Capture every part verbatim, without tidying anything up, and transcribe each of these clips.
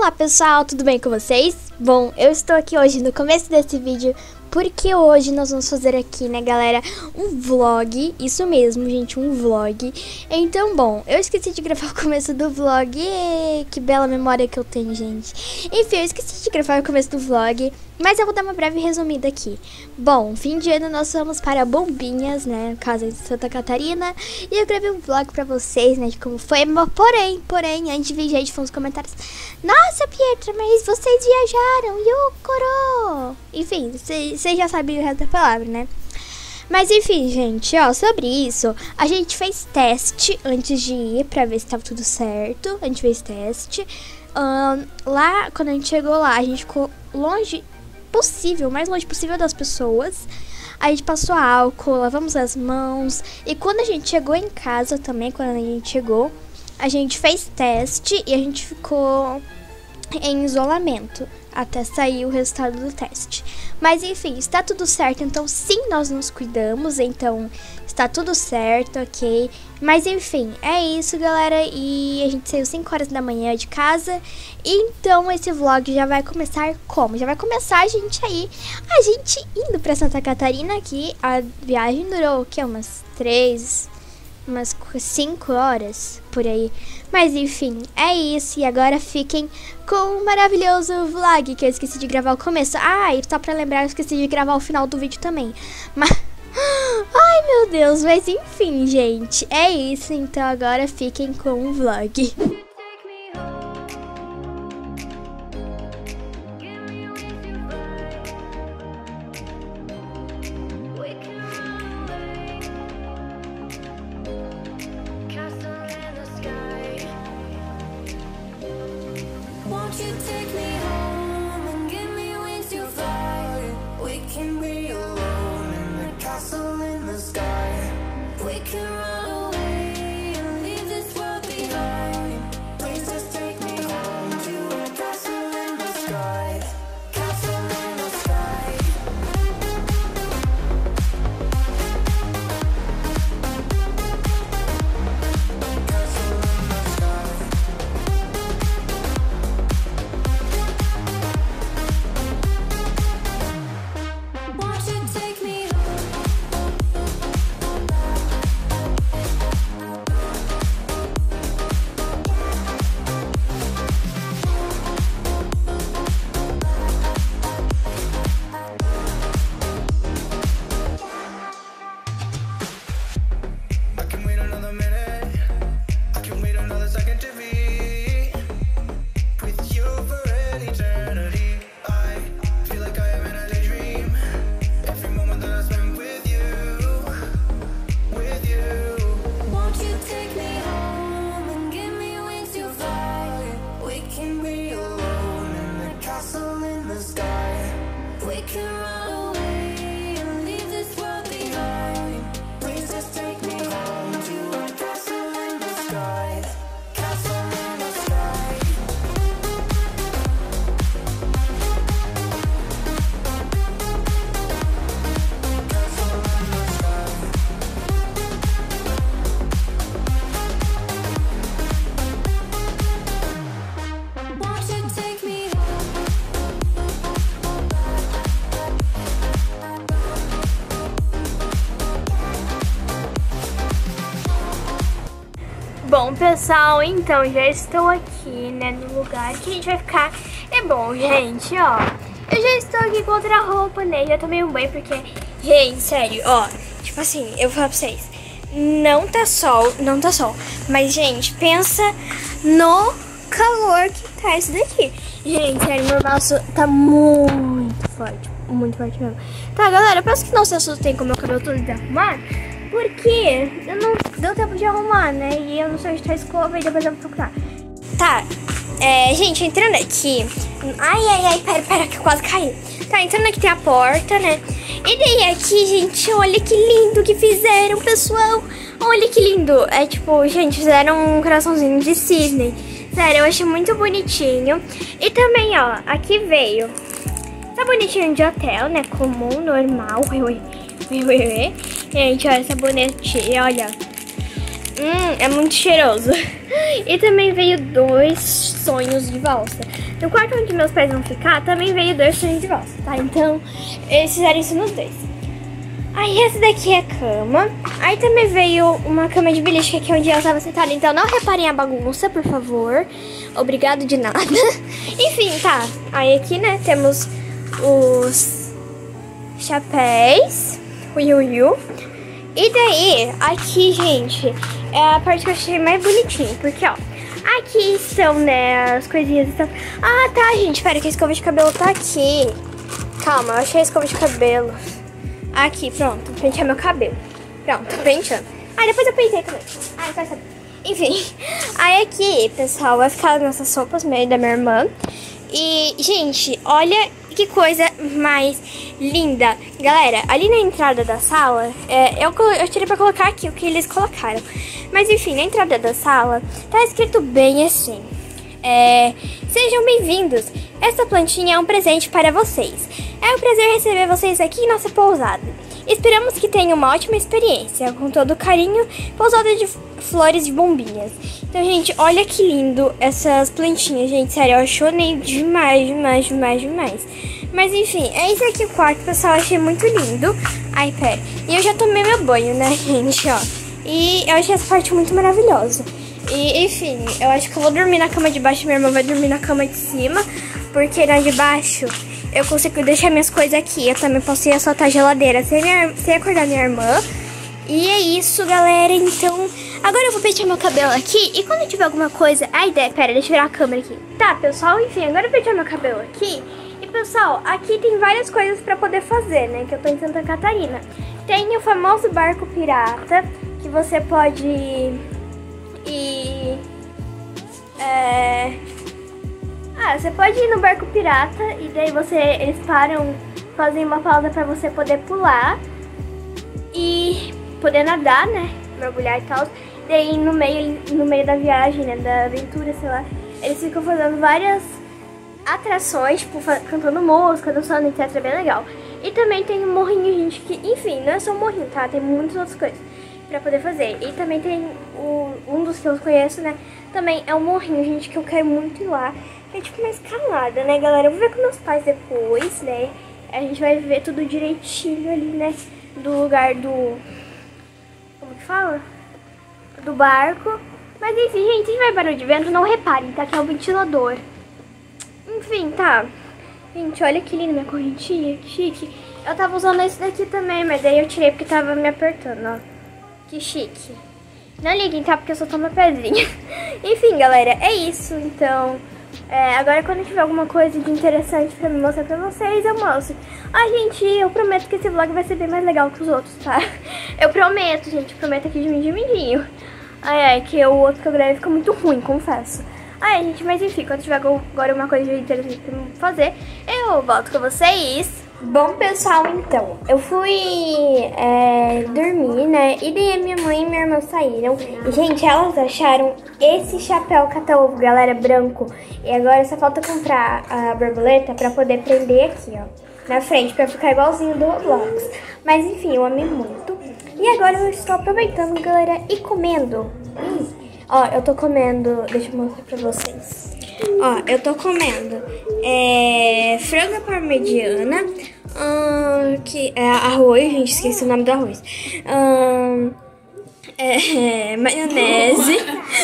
Olá pessoal, tudo bem com vocês? Bom, eu estou aqui hoje no começo desse vídeo porque hoje nós vamos fazer aqui, né galera, um vlog, isso mesmo gente, um vlog. Então bom, eu esqueci de gravar o começo do vlog, e que bela memória que eu tenho gente. Enfim, eu esqueci de gravar o começo do vlog, mas eu vou dar uma breve resumida aqui. Bom, fim de ano nós vamos para Bombinhas, né, casa de Santa Catarina, e eu gravei um vlog pra vocês, né, de como foi, porém, porém, antes de vir gente, foi nos comentários: nossa Pietra, mas vocês viajaram, e o coro? Enfim, vocês já sabem o resto da palavra, né? Mas enfim, gente, ó, sobre isso, a gente fez teste antes de ir pra ver se tava tudo certo. A gente fez teste. Um, lá, quando a gente chegou lá, a gente ficou longe possível, o mais longe possível das pessoas. A gente passou álcool, lavamos as mãos. E quando a gente chegou em casa também, quando a gente chegou, a gente fez teste e a gente ficou em isolamento até sair o resultado do teste. Mas enfim, está tudo certo, então sim, nós nos cuidamos, então está tudo certo, ok? Mas enfim, é isso galera, e a gente saiu cinco horas da manhã de casa, então esse vlog já vai começar como? Já vai começar a gente aí, a gente indo pra Santa Catarina aqui. A viagem durou o que? Umas três... umas cinco horas, por aí. Mas enfim, é isso. E agora fiquem com o maravilhoso vlog, que eu esqueci de gravar o começo. Ah, e só pra lembrar, eu esqueci de gravar o final do vídeo também. Mas... ai, meu Deus. Mas enfim, gente, é isso. Então agora fiquem com o vlog. Bom, pessoal, então já estou aqui, né, no lugar que a gente vai ficar. É bom, gente, ó, eu já estou aqui com outra roupa, né, já tomei um banho porque, gente, sério, ó, tipo assim, eu vou falar pra vocês, não tá sol, não tá sol, mas, gente, pensa no calor que tá isso daqui. Gente, sério, meu braço tá muito forte, muito forte mesmo. Tá, galera, eu peço que não se assustem com o meu cabelo todo desarrumado, porque eu não deu tempo de arrumar, né? E eu não sei onde tá a escova e depois eu vou procurar. Tá, é, gente, entrando aqui. Ai, ai, ai, pera, pera, que eu quase caí. Tá, entrando aqui tem a porta, né? E daí aqui, gente, olha que lindo que fizeram, pessoal. Olha que lindo. É tipo, gente, fizeram um coraçãozinho de cisne. Sério, eu achei muito bonitinho. E também, ó, aqui veio. Tá bonitinho de hotel, né? Comum, normal. Ui, ui, ui, ui. Gente, olha essa bonetinha, olha. Hum, é muito cheiroso. E também veio dois sonhos de valsa. No quarto onde meus pais vão ficar, também veio dois sonhos de valsa, tá? Então, eles fizeram isso nos dois. Aí essa daqui é a cama. Aí também veio uma cama de beliche, que é onde ela tava sentada. Então não reparem a bagunça, por favor. Obrigado de nada. Enfim, tá. Aí aqui, né, temos os chapéus. O Yu Yu. E daí, aqui, gente, é a parte que eu achei mais bonitinha. Porque, ó, aqui estão, né, as coisinhas. Estão... Ah, tá, gente. Espera que a escova de cabelo tá aqui. Calma, eu achei a escova de cabelo. Aqui, pronto. Pentear meu cabelo. Pronto, penteando. Ah, depois eu pentei também. Ah, não quero saber. Enfim. Aí aqui, pessoal, vai ficar nessas roupas meio da minha irmã. E, gente, olha que coisa mais linda. Galera, ali na entrada da sala, é, eu, eu tirei pra colocar aqui o que eles colocaram. Mas, enfim, na entrada da sala, tá escrito bem assim. É, sejam bem-vindos. Essa plantinha é um presente para vocês. É um prazer receber vocês aqui em nossa pousada. Esperamos que tenham uma ótima experiência. Com todo carinho, pousada de flores de bombinhas. Então, gente, olha que lindo essas plantinhas, gente. Sério, eu chorei demais, demais, demais, demais. Mas, enfim, é esse aqui o quarto, pessoal. Eu achei muito lindo. Ai, pera. E eu já tomei meu banho, né, gente, ó. E eu achei essa parte muito maravilhosa. E, enfim, eu acho que eu vou dormir na cama de baixo. Minha irmã vai dormir na cama de cima. Porque na de baixo eu consigo deixar minhas coisas aqui. Eu também posso ir soltar a geladeira sem, minha, sem acordar minha irmã. E é isso, galera. Então, agora eu vou pentear meu cabelo aqui. E quando tiver alguma coisa... Ai, ideia, pera, deixa eu virar a câmera aqui. Tá, pessoal, enfim, agora eu vou pentear meu cabelo aqui. E, pessoal, aqui tem várias coisas pra poder fazer, né? Que eu tô em Santa Catarina. Tem o famoso barco pirata, que você pode ir... É... Ah, você pode ir no barco pirata e daí você, eles param, fazem uma pausa pra você poder pular e poder nadar, né, mergulhar e tal. Daí no meio, no meio da viagem, né, da aventura, sei lá, eles ficam fazendo várias atrações, tipo, cantando música, dançando, etcétera, é bem legal. E também tem um morrinho, gente, que, enfim, não é só um morrinho, tá, tem muitas outras coisas pra poder fazer. E também tem o, um dos que eu conheço, né, também é um morrinho, gente, que eu quero muito ir lá. É tipo uma escalada, né, galera? Eu vou ver com meus pais depois, né? A gente vai ver tudo direitinho ali, né? Do lugar do... Como que fala? Do barco. Mas enfim, gente, se tiver barulho de vento, não reparem, tá? Que é o ventilador. Enfim, tá. Gente, olha que lindo minha correntinha, que chique. Eu tava usando esse daqui também, mas daí eu tirei porque tava me apertando, ó. Que chique. Não liguem, tá? Porque eu só tomo uma pedrinha. Enfim, galera, é isso, então... É, agora quando tiver alguma coisa de interessante pra me mostrar pra vocês, eu mostro. Ai, gente, eu prometo que esse vlog vai ser bem mais legal que os outros, tá? Eu prometo, gente, prometo aqui de mim, de midinho. Ai, ai, que o outro que eu gravei fica muito ruim, confesso. Ai, gente, mas enfim, quando tiver agora uma coisa de interessante pra me fazer, eu volto com vocês. Bom, pessoal, então, eu fui é, dormir, né, e daí a minha mãe e minha irmã saíram. E, gente, elas acharam esse chapéu cata-ovo, galera, branco. E agora só falta comprar a borboleta pra poder prender aqui, ó, na frente, pra ficar igualzinho do Roblox. Mas, enfim, eu amei muito. E agora eu estou aproveitando, galera, e comendo. Hum, ó, eu tô comendo, deixa eu mostrar pra vocês. Ó, eu tô comendo é, frango parmegiana, hum, que é arroz, gente, esqueci o nome do arroz. Hum, é, maionese.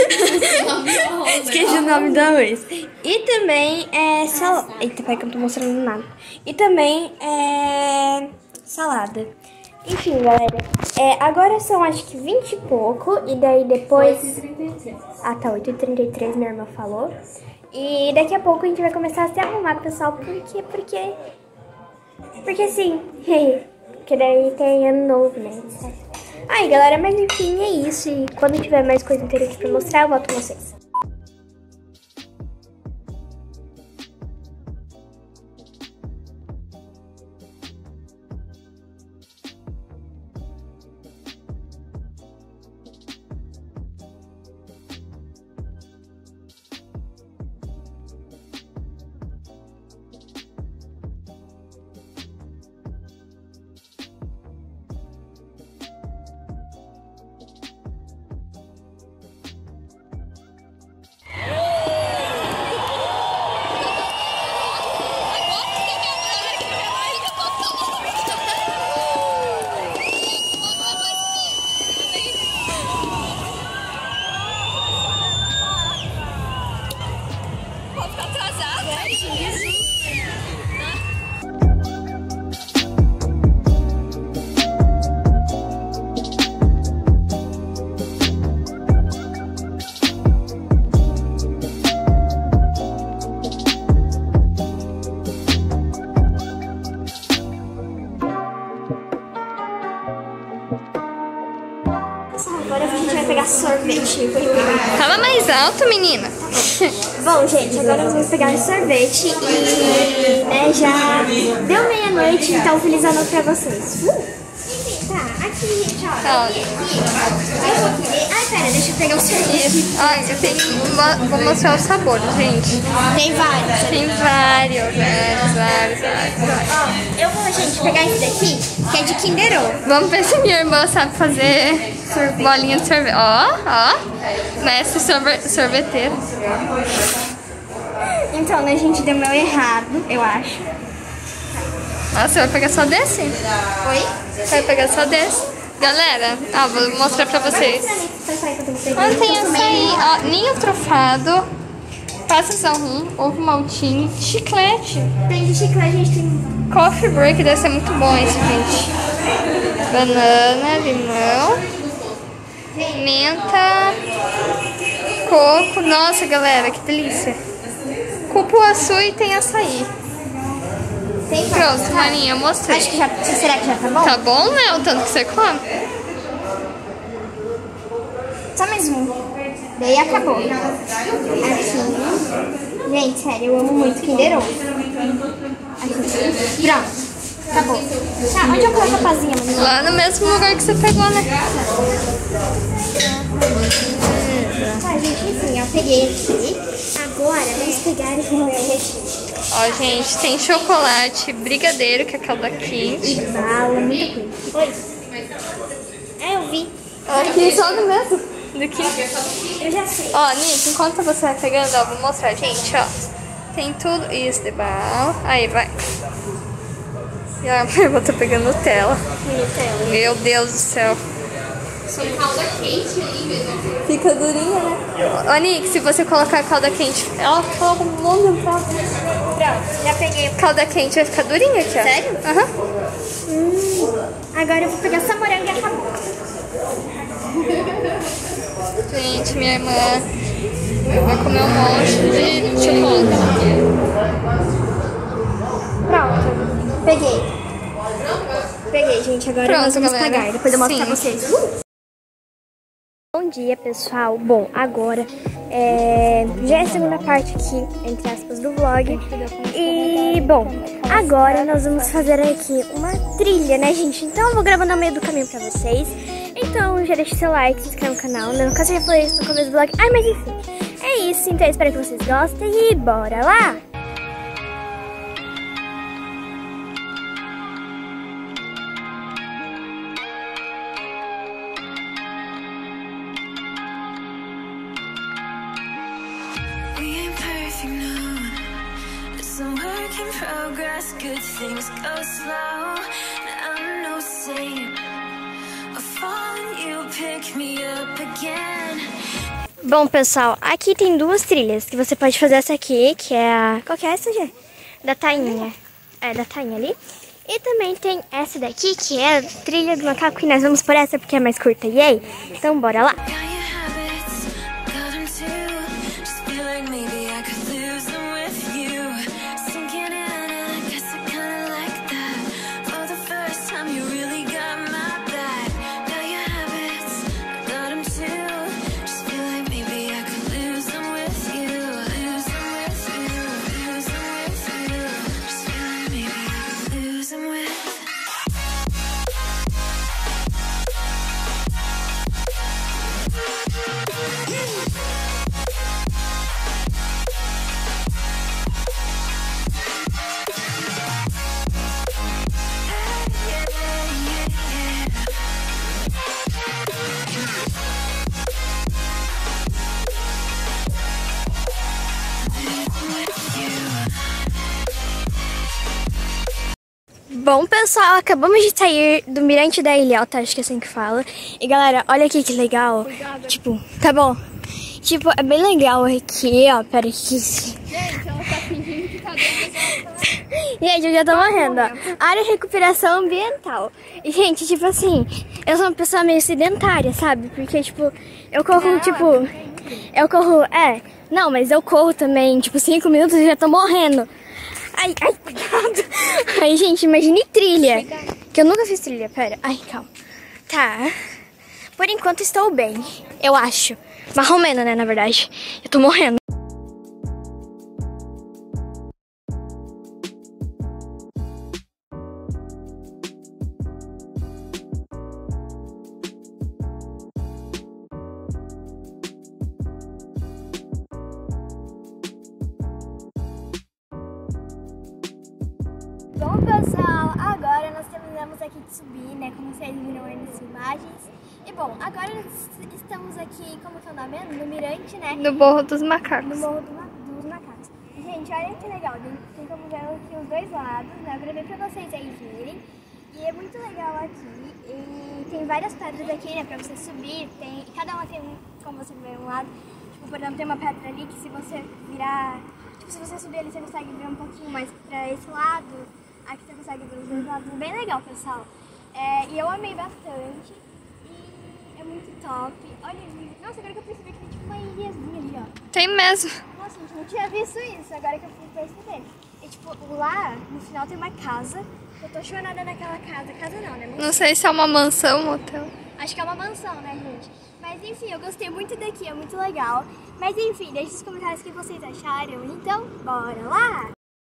Esqueci o nome do arroz. E também é salada. Eita, pai, que eu não tô mostrando nada. E também é salada. Enfim, galera, é, agora são acho que vinte e pouco. E daí depois... oito e trinta e três. Ah, tá, oito e trinta e três, minha irmã falou. E daqui a pouco a gente vai começar a se arrumar, pessoal. Por quê? Porque... Porque sim. Porque daí tem ano novo, né? Aí, galera, mas enfim, é isso. E quando tiver mais coisa interessante pra mostrar, eu volto com vocês. Agora a gente vai pegar sorvete. Fala mais alto, menina. Bom, gente, agora nós vamos pegar sorvete e né, já deu meia-noite, então feliz ano pra vocês. Uh! Tá, aqui, gente, ó. Tá. Eu vou querer... Ai, pera, deixa eu pegar o sorvete. Ai, eu tenho uma... Vou mostrar o sabor, gente. Tem vários. Tem vários, vários, vários, vários. Ó, eu vou, gente, pegar esse daqui, que é de Kinder Ovo. Vamos ver se minha irmã sabe fazer sorvete. Bolinha de sorvete. Ó, ó. Mestre sorve... sorveteiro. Então, né, gente, deu meu errado, eu acho. Ah, você vai pegar só desse? Oi? Vai pegar só desse. Galera, ó, vou mostrar pra vocês. Ah, tem açaí, ó, ninho trufado, passas ao rum, ovo maltine, chiclete. Tem de chiclete, gente, tem... Coffee break, deve ser muito bom esse, gente. Banana, limão, menta, coco. Nossa, galera, que delícia. Cupuaçu e tem açaí. Tem Pronto, Marinha, eu mostrei. Acho que já... Será que já tá bom? Tá bom, né? O tanto que você come. Só mais um. Daí acabou. Aqui. Gente, sério, eu amo muito Kinder Ovo. Aqui. Pronto. Acabou. Tá, onde eu coloco a pazinha, mano? Lá no mesmo lugar que você pegou, né? Tá, gente, enfim, eu peguei aqui. Agora, vamos pegar e vamos recheio. Ó, gente, tem chocolate, brigadeiro, que é calda quente. E bala, muita coisa. Oi. É, eu vi. Aqui só no mesmo. Daqui. Eu já sei. Ó, Nick, enquanto você vai pegando, ó, vou mostrar, gente, ó. Tem tudo isso de bala. Aí, vai. E a minha irmã tá pegando Nutella. Nutella. Meu Deus do céu. Tem calda quente ali mesmo. Fica durinha, né? Ó, Nick, se você colocar calda quente, ela coloca um monte de prato. Pronto, já peguei. Calda quente vai ficar durinha aqui, ó. Sério? Aham. Hum, agora eu vou pegar essa moranga e acabou. Gente, minha irmã vai comer um monte de chocolate. Pronto, peguei. Peguei, gente. Agora Pronto, nós vamos galera. pagar. Depois eu mostro Sim. pra vocês. Uh! Bom dia, pessoal. Bom, agora é... já é a segunda parte aqui, entre aspas, do vlog. E, bom, agora nós vamos fazer aqui uma trilha, né, gente? Então eu vou gravando no meio do caminho pra vocês. Então já deixa seu like, se inscreve no canal. No caso eu já falei isso no começo do vlog. Ai, mas enfim, é isso. Então eu espero que vocês gostem e bora lá! In progress, good things go slow. I'm no saint. I fall and you pick me up again. Bom, pessoal, aqui tem duas trilhas que você pode fazer. Essa aqui, que é a... Qual que é essa, Gê? Da tainha. É, da tainha ali. E também tem essa daqui, que é a trilha do macaco. E nós vamos por essa porque é mais curta, e aí? Então, bora lá. Bom, pessoal, acabamos de sair do Mirante da Ilhota, acho que é assim que fala. E, galera, olha aqui que legal. Cuidado. Tipo, tá bom? Tipo, é bem legal aqui, ó. Pera aqui. Gente, ela tá fingindo que tá dentro. Gente, eu já tô morrendo, ó. Área de recuperação ambiental. E, gente, tipo assim, eu sou uma pessoa meio sedentária, sabe? Porque, tipo, eu corro, não, tipo... Eu corro, é... Não, mas eu corro também, tipo, cinco minutos e já tô morrendo. Ai, ai, cuidado. Ai, gente, imagine trilha. Que eu nunca fiz trilha, pera. Ai, calma. Tá. Por enquanto estou bem, eu acho. Marromeno, né, na verdade. Eu tô morrendo. Bom, pessoal, agora nós terminamos aqui de subir, né, como vocês viram aí nas imagens. E bom, agora estamos aqui, como que é o nome? No Mirante, né? No Morro dos Macacos. No Morro do Ma dos Macacos. Gente, olha que legal, tem como ver aqui os dois lados, né? Eu gravei pra vocês aí verem. E é muito legal aqui. E tem várias pedras aqui, né, pra você subir. Tem, cada uma tem, como você vê, um lado. Tipo, por exemplo, tem uma pedra ali que se você virar... Tipo, se você subir ali, você consegue ver um pouquinho mais pra esse lado. Aqui você consegue ver os dois lados. Bem legal, pessoal. É, e eu amei bastante. E é muito top. Olha, nossa, agora que eu percebi que tem tipo uma ilhazinha ali, ó. Tem mesmo. Nossa, gente, não tinha visto isso. Agora que eu fui perceber. E tipo, lá no final tem uma casa. Eu tô chorando naquela casa. Casa não, né? Não sei se é uma mansão ou um hotel. Acho que é uma mansão, né, gente? Mas enfim, eu gostei muito daqui, é muito legal. Mas enfim, deixe nos comentários o que vocês acharam. Então, bora lá!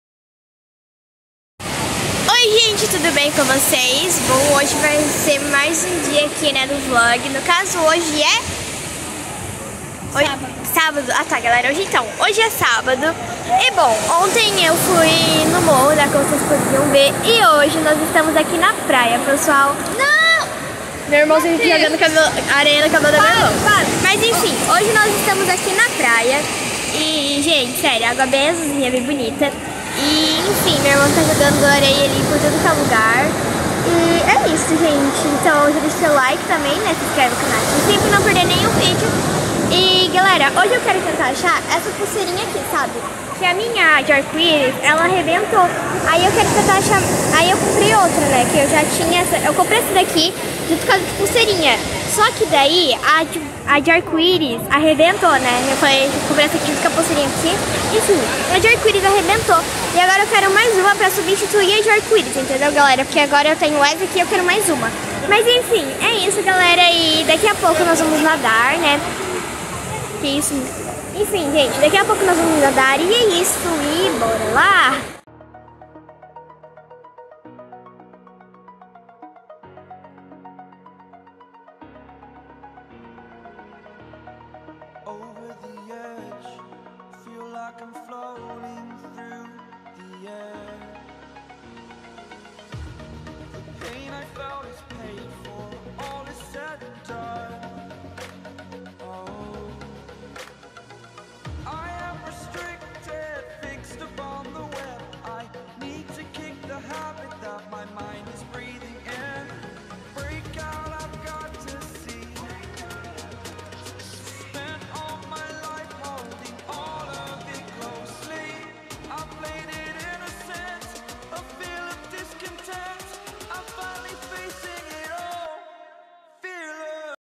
Oi, gente, tudo bem com vocês? Bom, hoje vai ser mais um dia aqui, né, do vlog. No caso, hoje é... Hoje... Sábado. Sábado. Ah, tá, galera. Hoje, então, hoje é sábado. E, bom, ontem eu fui no morro, né, como vocês podiam ver. E hoje nós estamos aqui na praia, pessoal. Não! Meu irmãozinho aqui jogando cabelo... areia no cabelo da minha irmã. Mas, enfim, hoje nós estamos aqui na praia. E, gente, sério, a água bem azulzinha, bem bonita. E, enfim, meu irmão tá jogando areia ali por todo que é lugar. E é isso, gente. Então, já deixa seu like também, né? Se inscreve no canal, pra sempre não perder nenhum vídeo. E, galera, hoje eu quero tentar achar essa pulseirinha aqui, sabe? Que a minha de arco-íris, ela arrebentou. Aí eu quero tentar achar... Aí eu comprei outra, né? Que eu já tinha essa... Eu comprei essa daqui junto com a de pulseirinha. Só que daí, a de, a de arco-íris arrebentou, né? Eu falei, eu comprei essa aqui junto com a pulseirinha aqui. Enfim, a de arco-íris arrebentou. E agora eu quero mais uma pra substituir a de arco-íris, entendeu, galera? Porque agora eu tenho essa aqui e eu quero mais uma. Mas enfim, é isso, galera. E daqui a pouco nós vamos nadar, né? Que isso... Enfim, gente, daqui a pouco nós vamos nadar e é isso. E bora lá!